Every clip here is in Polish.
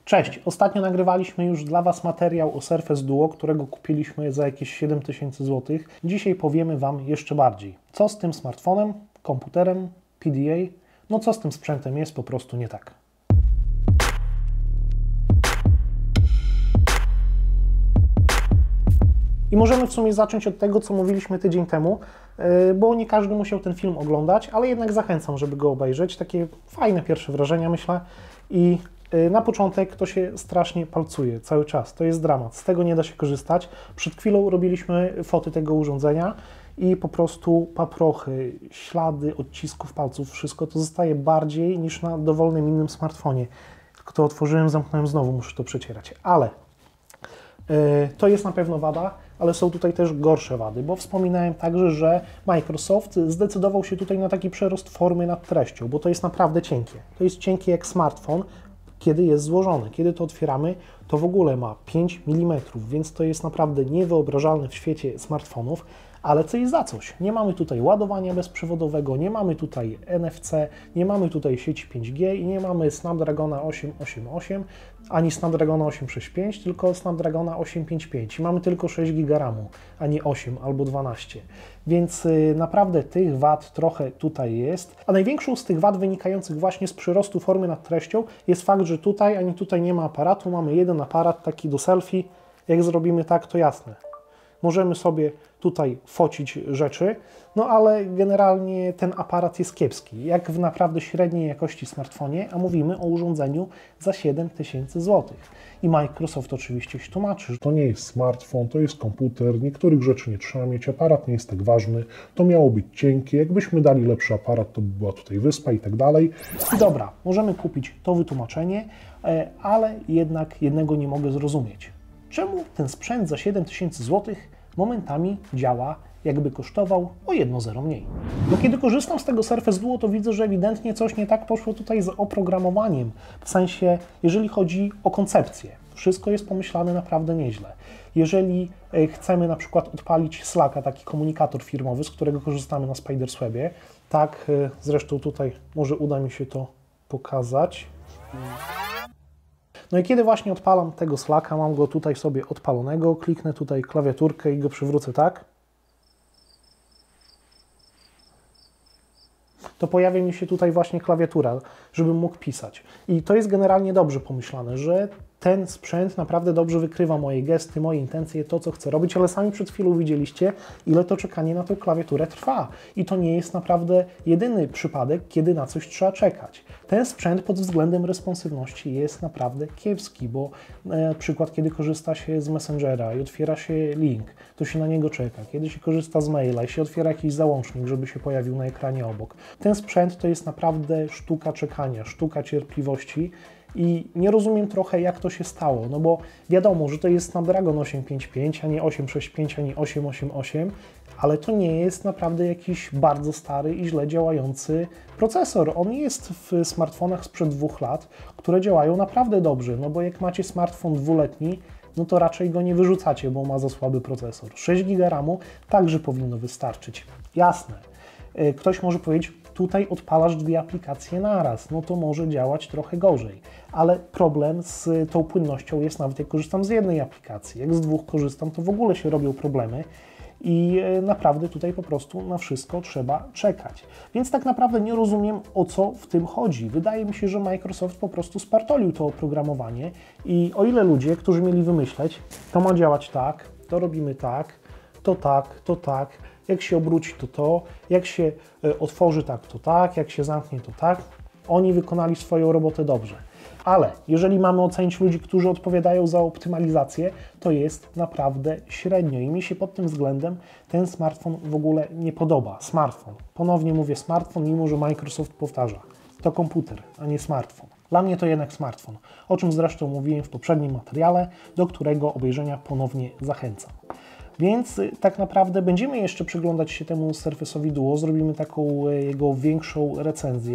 Cześć! Ostatnio nagrywaliśmy już dla Was materiał o Surface Duo, którego kupiliśmy za jakieś 7000 zł. Dzisiaj powiemy Wam jeszcze bardziej, co z tym smartfonem, komputerem, PDA, no co z tym sprzętem jest po prostu nie tak. I możemy w sumie zacząć od tego, co mówiliśmy tydzień temu, bo nie każdy musiał ten film oglądać, ale jednak zachęcam, żeby go obejrzeć. Takie fajne pierwsze wrażenia, myślę. I na początek to się strasznie palcuje cały czas. To jest dramat. Z tego nie da się korzystać. Przed chwilą robiliśmy foty tego urządzenia i po prostu paprochy, ślady odcisków palców, wszystko to zostaje bardziej niż na dowolnym innym smartfonie. Tylko to otworzyłem, zamknąłem znowu, muszę to przecierać. Ale to jest na pewno wada, ale są tutaj też gorsze wady, bo wspominałem także, że Microsoft zdecydował się tutaj na taki przerost formy nad treścią, bo to jest naprawdę cienkie. To jest cienkie jak smartfon, kiedy jest złożone. Kiedy to otwieramy, to w ogóle ma 5 mm, więc to jest naprawdę niewyobrażalne w świecie smartfonów, ale coś za coś. Nie mamy tutaj ładowania bezprzewodowego, nie mamy tutaj NFC, nie mamy tutaj sieci 5G i nie mamy Snapdragona 888, ani Snapdragona 865, tylko Snapdragona 855 i mamy tylko 6 GB RAMu, a nie 8 albo 12. Więc naprawdę tych wad trochę tutaj jest, a największą z tych wad wynikających właśnie z przyrostu formy nad treścią jest fakt, że tutaj ani tutaj nie ma aparatu, mamy jeden aparat taki do selfie, jak zrobimy tak, to jasne. Możemy sobie tutaj focić rzeczy, no ale generalnie ten aparat jest kiepski, jak w naprawdę średniej jakości smartfonie, a mówimy o urządzeniu za 7000 zł. I Microsoft oczywiście się tłumaczy, że to nie jest smartfon, to jest komputer, niektórych rzeczy nie trzeba mieć, aparat nie jest tak ważny, to miało być cienkie, jakbyśmy dali lepszy aparat, to by była tutaj wyspa i tak dalej. I dobra, możemy kupić to wytłumaczenie, ale jednak jednego nie mogę zrozumieć. Czemu ten sprzęt za 7000 zł momentami działa, jakby kosztował o 1 zero mniej? No kiedy korzystam z tego Surface Duo, to widzę, że ewidentnie coś nie tak poszło tutaj z oprogramowaniem. W sensie, jeżeli chodzi o koncepcję, wszystko jest pomyślane naprawdę nieźle. Jeżeli chcemy na przykład odpalić Slacka, taki komunikator firmowy, z którego korzystamy na Spiderswebie, tak, zresztą tutaj może uda mi się to pokazać. No i kiedy właśnie odpalam tego Slacka, mam go tutaj sobie odpalonego, kliknę tutaj klawiaturkę i go przywrócę tak, to pojawia mi się tutaj właśnie klawiatura, żebym mógł pisać. I to jest generalnie dobrze pomyślane, że ten sprzęt naprawdę dobrze wykrywa moje gesty, moje intencje, to co chcę robić, ale sami przed chwilą widzieliście, ile to czekanie na tę klawiaturę trwa. I to nie jest naprawdę jedyny przypadek, kiedy na coś trzeba czekać. Ten sprzęt pod względem responsywności jest naprawdę kiepski, bo na przykład kiedy korzysta się z Messengera i otwiera się link, to się na niego czeka. Kiedy się korzysta z maila i się otwiera jakiś załącznik, żeby się pojawił na ekranie obok. Ten sprzęt to jest naprawdę sztuka czekania, sztuka cierpliwości. I nie rozumiem trochę, jak to się stało, no bo wiadomo, że to jest Snapdragon 855, a nie 865, ani 888, ale to nie jest naprawdę jakiś bardzo stary i źle działający procesor. On jest w smartfonach sprzed 2 lat, które działają naprawdę dobrze, no bo jak macie smartfon dwuletni, no to raczej go nie wyrzucacie, bo ma za słaby procesor. 6 GB RAMu także powinno wystarczyć. Jasne, ktoś może powiedzieć, tutaj odpalasz 2 aplikacje naraz, no to może działać trochę gorzej. Ale problem z tą płynnością jest nawet jak korzystam z jednej aplikacji. Jak z 2 korzystam, to w ogóle się robią problemy i naprawdę tutaj po prostu na wszystko trzeba czekać. Więc tak naprawdę nie rozumiem, o co w tym chodzi. Wydaje mi się, że Microsoft po prostu spartolił to oprogramowanie i o ile ludzie, którzy mieli wymyśleć, to ma działać tak, to robimy tak, to tak, jak się obróci to, jak się otworzy to tak, jak się zamknie to tak, oni wykonali swoją robotę dobrze. Ale jeżeli mamy ocenić ludzi, którzy odpowiadają za optymalizację, to jest naprawdę średnio i mi się pod tym względem ten smartfon w ogóle nie podoba. Smartfon. Ponownie mówię smartfon, mimo że Microsoft powtarza. To komputer, a nie smartfon. Dla mnie to jednak smartfon, o czym zresztą mówiłem w poprzednim materiale, do którego obejrzenia ponownie zachęcam. Więc tak naprawdę będziemy jeszcze przyglądać się temu Surface'owi Duo, zrobimy taką jego większą recenzję,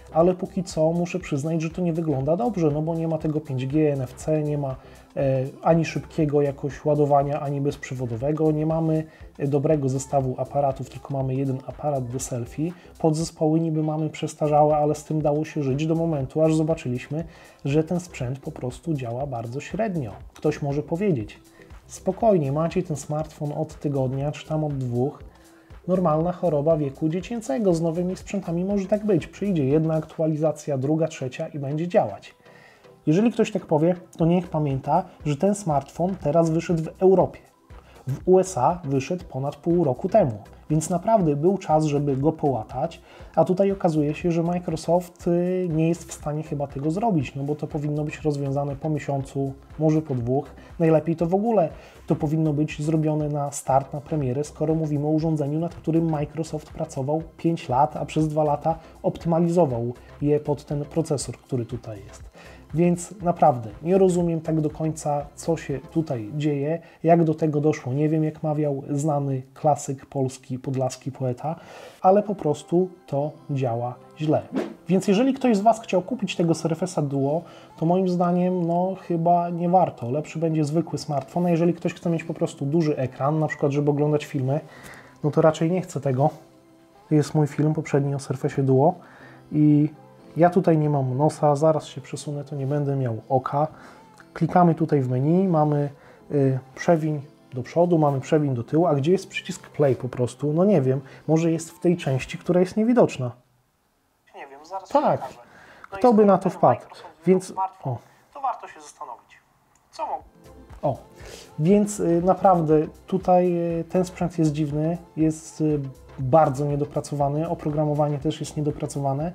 ale póki co muszę przyznać, że to nie wygląda dobrze, no bo nie ma tego 5G, NFC, nie ma ani szybkiego jakoś ładowania, ani bezprzewodowego, nie mamy dobrego zestawu aparatów, tylko mamy jeden aparat do selfie. Podzespoły niby mamy przestarzałe, ale z tym dało się żyć do momentu, aż zobaczyliśmy, że ten sprzęt po prostu działa bardzo średnio. Ktoś może powiedzieć, spokojnie, macie ten smartfon od tygodnia, czy tam od 2, normalna choroba wieku dziecięcego, z nowymi sprzętami może tak być. Przyjdzie jedna aktualizacja, druga, trzecia i będzie działać. Jeżeli ktoś tak powie, to niech pamięta, że ten smartfon teraz wyszedł w Europie. W USA wyszedł ponad pół roku temu, więc naprawdę był czas, żeby go połatać, a tutaj okazuje się, że Microsoft nie jest w stanie chyba tego zrobić, no bo to powinno być rozwiązane po miesiącu, może po 2. Najlepiej to w ogóle to powinno być zrobione na start, na premierę, skoro mówimy o urządzeniu, nad którym Microsoft pracował 5 lat, a przez 2 lata optymalizował je pod ten procesor, który tutaj jest. Więc naprawdę nie rozumiem tak do końca, co się tutaj dzieje, jak do tego doszło. Nie wiem, jak mawiał znany klasyk polski, podlaski poeta, ale po prostu to działa źle. Więc jeżeli ktoś z Was chciał kupić tego Surface'a Duo, to moim zdaniem no chyba nie warto. Lepszy będzie zwykły smartfon, a jeżeli ktoś chce mieć po prostu duży ekran, na przykład żeby oglądać filmy, no to raczej nie chce tego. To jest mój film poprzedni o Surface'ie Duo i ja tutaj nie mam nosa, zaraz się przesunę, to nie będę miał oka. Klikamy tutaj w menu, mamy przewiń do przodu, mamy przewiń do tyłu, a gdzie jest przycisk play po prostu? No nie wiem, może jest w tej części, która jest niewidoczna. Nie wiem, zaraz tak, się no kto by na to wpadł? Więc to warto się zastanowić. Co mogę? Więc naprawdę tutaj ten sprzęt jest dziwny, jest bardzo niedopracowany, oprogramowanie też jest niedopracowane.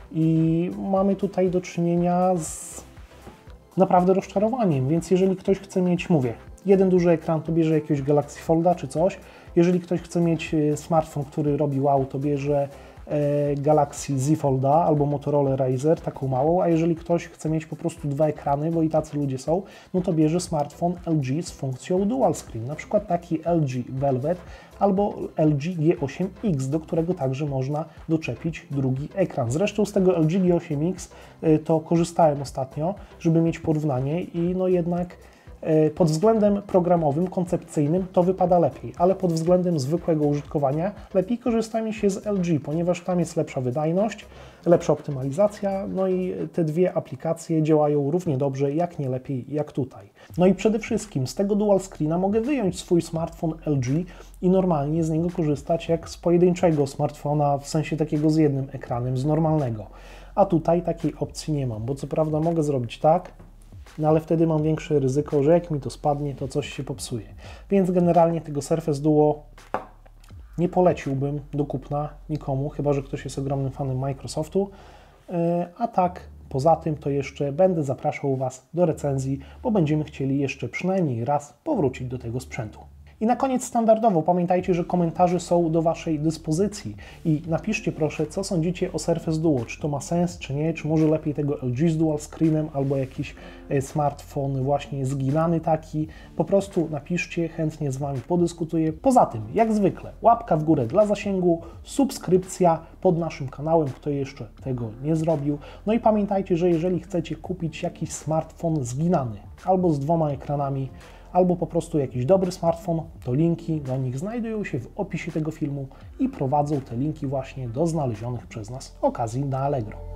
I mamy tutaj do czynienia z naprawdę rozczarowaniem, więc jeżeli ktoś chce mieć, mówię, jeden duży ekran, to bierze jakiegoś Galaxy Folda czy coś. Jeżeli ktoś chce mieć smartfon, który robi wow, to bierze Galaxy Z Folda albo Motorola Razr, taką małą, a jeżeli ktoś chce mieć po prostu 2 ekrany, bo i tacy ludzie są, no to bierze smartfon LG z funkcją Dual Screen, na przykład taki LG Velvet albo LG G8X, do którego także można doczepić drugi ekran. Zresztą z tego LG G8X to korzystałem ostatnio, żeby mieć porównanie i no jednak pod względem programowym, koncepcyjnym to wypada lepiej, ale pod względem zwykłego użytkowania lepiej korzysta mi się z LG, ponieważ tam jest lepsza wydajność, lepsza optymalizacja, no i te dwie aplikacje działają równie dobrze, jak nie lepiej, jak tutaj. No i przede wszystkim z tego dual screena mogę wyjąć swój smartfon LG i normalnie z niego korzystać jak z pojedynczego smartfona, w sensie takiego z jednym ekranem, z normalnego. A tutaj takiej opcji nie mam, bo co prawda mogę zrobić tak, no ale wtedy mam większe ryzyko, że jak mi to spadnie, to coś się popsuje. Więc generalnie tego Surface Duo nie poleciłbym do kupna nikomu, chyba że ktoś jest ogromnym fanem Microsoftu. A tak, poza tym to jeszcze będę zapraszał Was do recenzji, bo będziemy chcieli jeszcze przynajmniej raz powrócić do tego sprzętu. I na koniec standardowo pamiętajcie, że komentarze są do Waszej dyspozycji i napiszcie proszę, co sądzicie o Surface Duo, czy to ma sens, czy nie, czy może lepiej tego LG z dual screenem albo jakiś smartfon właśnie zginany taki. Po prostu napiszcie, chętnie z Wami podyskutuję. Poza tym, jak zwykle, łapka w górę dla zasięgu, subskrypcja pod naszym kanałem, kto jeszcze tego nie zrobił. No i pamiętajcie, że jeżeli chcecie kupić jakiś smartfon zginany albo z 2 ekranami, albo po prostu jakiś dobry smartfon, to linki do nich znajdują się w opisie tego filmu i prowadzą te linki właśnie do znalezionych przez nas okazji na Allegro.